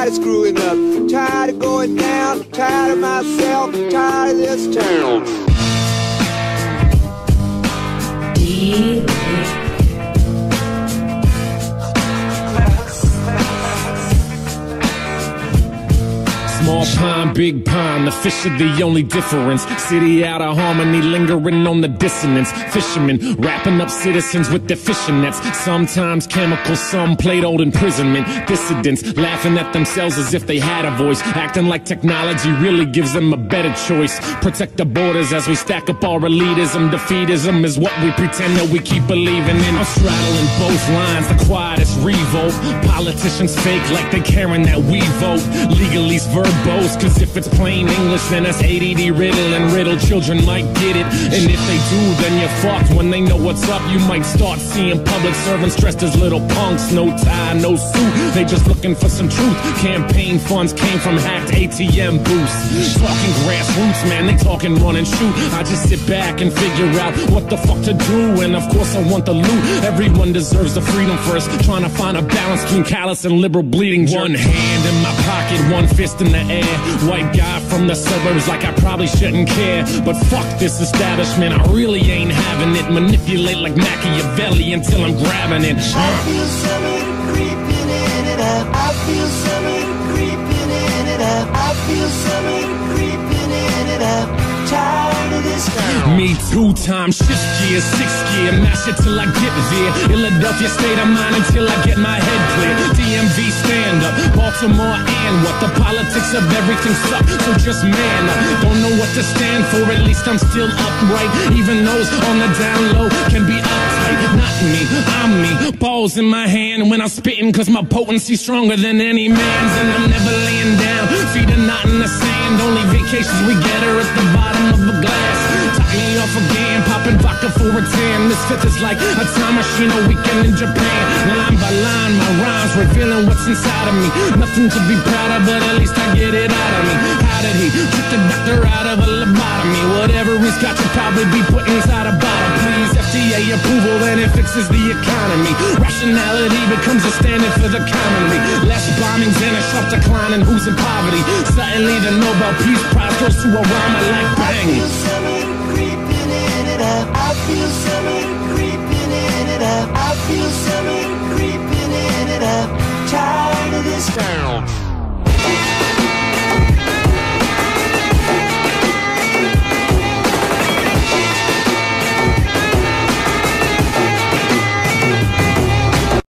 tired of screwing up, tired of going down, tired of myself, tired of this town. Small pond, big pond, the fish are the only difference. City out of harmony, lingering on the dissonance. Fishermen wrapping up citizens with their fishing nets. Sometimes chemical, some played old imprisonment. Dissidents laughing at themselves as if they had a voice, acting like technology really gives them a better choice. Protect the borders as we stack up our elitism. Defeatism is what we pretend that we keep believing in. I'm straddling both lines, the quietest revolt. Politicians fake like they caring that we vote. Legalese verbose, cause if it's plain English, then that's ADD riddle, and riddle children might get it. And if they do, then you're fucked. When they know what's up, you might start seeing public servants dressed as little punks. No tie, no suit, they just looking for some truth. Campaign funds came from hacked ATM booths. Talking grassroots, man, they talking run and shoot. I just sit back and figure out what the fuck to do. And of course I want the loot. Everyone deserves the freedom first. Trying to find a balance between callous and liberal bleeding. One hand in my pocket, one fist in the air. White guy from the suburbs, like I probably shouldn't care. But fuck this establishment, I really ain't having it. Manipulate like Machiavelli until I'm grabbing it. I feel something creeping in it up. I feel something creeping in it up. I feel something creeping in it up. Tired of this town. Me 2 times, shift gear, 6th gear, mash it till I get there. Philadelphia state of mind until I get my head clear. DMV stand up, Baltimore and what? The politics of everything suck, so just man up. Don't know what to stand for, at least I'm still upright. Even those on the down low can be uptight. Not me, I'm me, balls in my hand when I'm spitting, cause my potency's stronger than any man's. And I'm never laying down, feet are not in the sand. Only vacations we get are at the bottom of a glass. Top me off again, popping vodka for a tan. This fifth is like a time machine, a weekend in Japan. Line by line, my rhymes revealing what's inside of me. Nothing to be proud of, but at least I get it out of me. How did he trick the doctor out of a lobotomy? Whatever he's got to probably be put inside a bottle. Please, FDA approval, then it fixes the economy. Rationality becomes a standard for the commonly. Less bombings and a sharp decline in who's in poverty. Suddenly the Nobel Peace Prize goes to Obama like bang. I feel something creeping in it up. I feel something creeping in it up. I feel something creeping